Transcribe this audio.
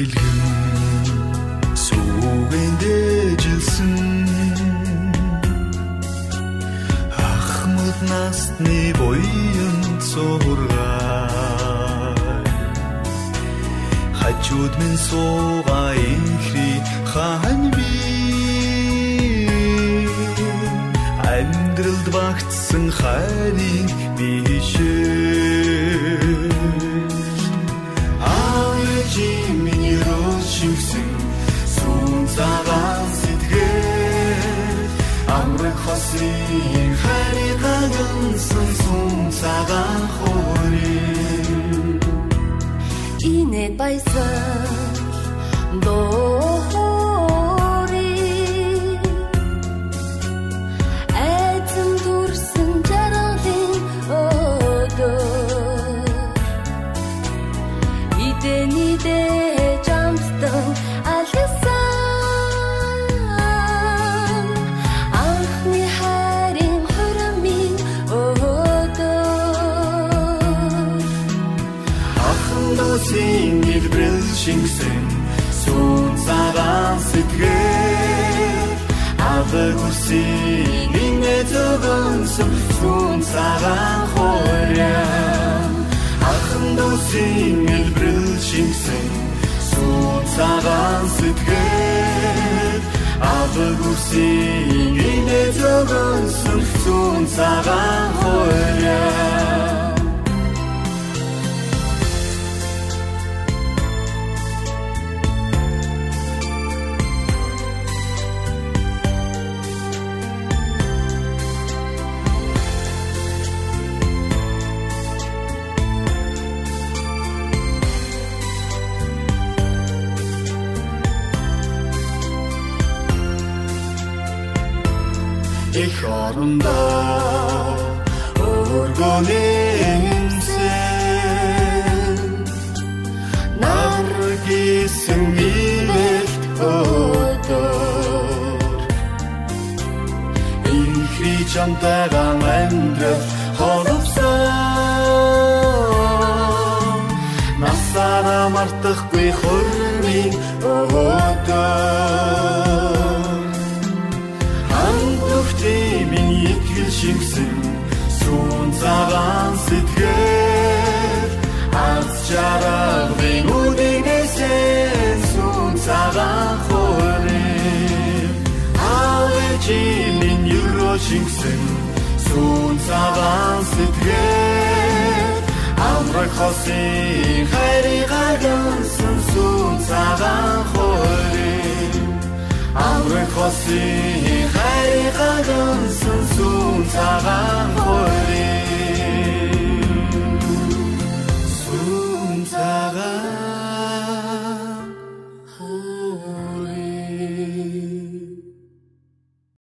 бэлгэн сүүгэн дэжилсэн ахмад насны буян цургай хажууд минь суугаа инхри хаан би амьдралд багтсан хайрын бишээ Миний рощимсэн сүүн цагаан сэтгэл амрах хосын хайрыг хагнасан сүүн цагаан хорин инээд баясал доори айцэн дүрсэн жаргалын өдөр Ниде жамстан алгасан анхны хайрын хурамын өдөр Ахын досын илбрэл шингсэн сүүн цагаан сэтгэл аваг үсийн инээд зогонсон сүүн цагаан хорян Ахын досын илбрэл шингсэн сүүн цагаан сэтгэл аваг үсийн инээд зогонсон сүүн цагаан хорян Их орондоо өргөнөмсөн наргисэн гинэлт өдөр инхри чамтайгаан амьдрал холбосон насаараа мартахгүй хөрмийн өдөр Минь итгэл шингсэн сүүн цагаан сэтгэл аз жаргалын үднэсэн сүүн цагаан хорин авэжи минь юроо шингсэн сүүн цагаан сэтгэл амрах хосын хайрыг хагнасан сүүн цагаан хорин амрах хосын хайрыг хагнасан сүүн цагаан хорин